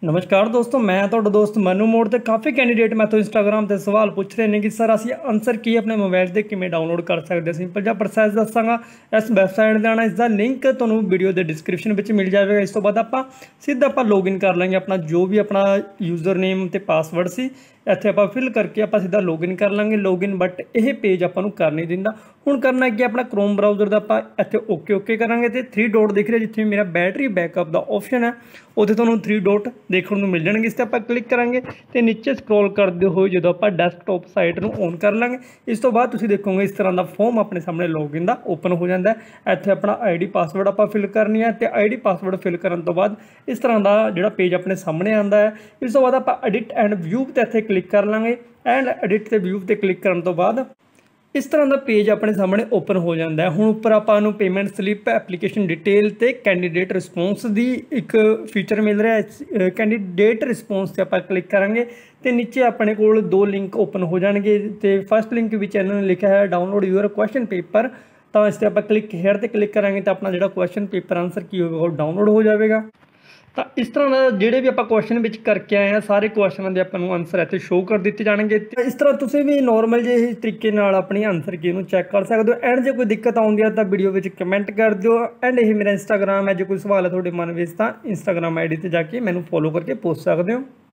नमस्कार दोस्तों, मैं ਤੁਹਾਡਾ ਦੋਸਤ ਮਨੂ ਮੋੜ ਤੇ ਕਾਫੀ ਕੈਂਡੀਡੇਟ ਮੈਥੋਂ ਇੰਸਟਾਗ੍ਰਾਮ ਤੇ ਸਵਾਲ ਪੁੱਛ ਰਹੇ ਨੇ ਕਿ ਸਰ ਅਸੀਂ ਆਨਸਰ ਕੀ ਆਪਣੇ ਮੋਬਾਈਲ ਤੇ ਕਿਵੇਂ ਡਾਊਨਲੋਡ ਕਰ ਸਕਦੇ। ਸਿੰਪਲ ਜਿਹਾ ਪ੍ਰੋਸੈਸ ਦੱਸਾਂਗਾ। ਇਸ ਵੈਬਸਾਈਟ ਦਾ ਇਸ ਦਾ ਲਿੰਕ ਤੁਹਾਨੂੰ ਵੀਡੀਓ ਦੇ ਡਿਸਕ੍ਰਿਪਸ਼ਨ ਵਿੱਚ ਮਿਲ ਜਾਵੇਗਾ। ਇਸ ਤੋਂ ਬਾਅਦ ਆਪਾਂ ਸਿੱਧਾ ਲੌਗਇਨ ਕਰ ਲਾਂਗੇ। ਆਪਣਾ ਜੋ ਵੀ ਆਪਣਾ ਯੂਜ਼ਰ ਨੇਮ ਤੇ ਪਾਸਵਰਡ ਸੀ ਇੱਥੇ ਆਪਾਂ ਫਿਲ ਕਰਕੇ ਆਪਾਂ ਸਿੱਧਾ ਲੌਗਇਨ ਕਰ ਲਾਂਗੇ। ਲੌਗਇਨ ਬਟ ਇਹ ਪੇਜ ਆਪਾਂ ਨੂੰ ਕਰ ਨਹੀਂ ਦਿੰਦਾ। ਹੁਣ ਕਰਨਾ ਕਿ ਆਪਣਾ ਕ੍ਰੋਮ ਬਰਾਊਜ਼ਰ ਦਾ ਆਪਾਂ ਇੱਥੇ ਓਕੇ ਕਰਾਂਗੇ ਤੇ 3 ਡਾਟ ਦਿਖ ਰਿਹਾ ਜਿੱਥੇ ਮੇਰਾ ਬੈਟਰੀ ਬੈਕਅਪ ਦਾ ਆਪਸ਼ਨ ਹੈ ਉੱਥੇ ਤੁਹਾਨੂੰ 3 ਡਾਟ ਦੇਖਣ ਨੂੰ ਮਿਲ ਜਾਣਗੇ। ਇਸ ਤੇ ਆਪਾਂ ਕਲਿੱਕ ਕਰਾਂਗੇ ਤੇ ਨੀਚੇ ਸਕਰੋਲ ਕਰਦੇ ਹੋਏ ਜਦੋਂ ਆਪਾਂ ਡੈਸਕਟਾਪ ਸਾਈਟ ਨੂੰ ਔਨ ਕਰ ਲਾਂਗੇ ਇਸ ਤੋਂ ਬਾਅਦ ਤੁਸੀਂ ਦੇਖੋਗੇ ਇਸ ਤਰ੍ਹਾਂ ਦਾ ਫਾਰਮ ਆਪਣੇ ਸਾਹਮਣੇ ਲੌਗਇਨ ਦਾ ਓਪਨ ਹੋ ਜਾਂਦਾ ਹੈ। ਇੱਥੇ ਆਪਣਾ ਆਈਡੀ ਪਾਸਵਰਡ ਆਪਾਂ ਫਿਲ ਕਰਨੀ ਹੈ ਤੇ ਆਈਡੀ ਪਾਸਵਰਡ ਫਿਲ ਕਰਨ ਤੋਂ ਬਾਅਦ ਇਸ ਤਰ੍ਹਾਂ ਦਾ ਜਿਹੜਾ ਪੇਜ ਆਪਣੇ ਸਾਹਮਣੇ ਆਉਂਦਾ ਹੈ। ਇਸ ਤੋਂ ਬਾਅਦ ਆਪਾਂ ਐਡਿਟ ਐਂਡ ਵਿਊ ਤੇ ਇੱਥੇ ਕਲਿੱਕ ਕਰ ਲਾਂਗੇ ਐਂਡ ਐਡਿਟ ਤੇ ਵਿਊ ਤੇ ਕਲਿੱਕ ਕਰਨ ਤੋਂ ਬਾਅਦ इस तरह का पेज अपने सामने ओपन हो जाता है। हुण उपर आपां पेमेंट स्लिप एप्लीकेशन डिटेल ते कैंडीडेट रिस्पोंस की एक फीचर मिल रहा है। कैंडीडेट रिस्पोंस से आप क्लिक करांगे तो नीचे अपने कोल 2 लिंक ओपन हो जाएंगे। तो फस्ट लिंक विच इन्होंने लिखा है डाउनलोड यूर क्वेश्चन पेपर। तो इस पर आप क्लिक हेयर ते क्लिक करांगे तो अपना जो क्वेश्चन पेपर आंसर की होगा वो डाउनलोड हो जाएगा। तो इस तरह का जोड़े भी आप क्वेश्चन विच करके आए हैं सारे क्वेश्चनों के आपको आंसर इतने शो कर दिए जाएंगे। इस तरह तुम भी नॉर्मल जे तरीके अपनी आंसर की चैक कर सकते हो। एंड जो कोई दिक्कत आती है तो वीडियो में कमेंट कर दो। एंड ये मेरा इंस्टाग्राम है, जो कोई सवाल है थोड़े मन में तो इंस्टाग्राम ID से जाके मैंने फॉलो करके पूछ सकते हो।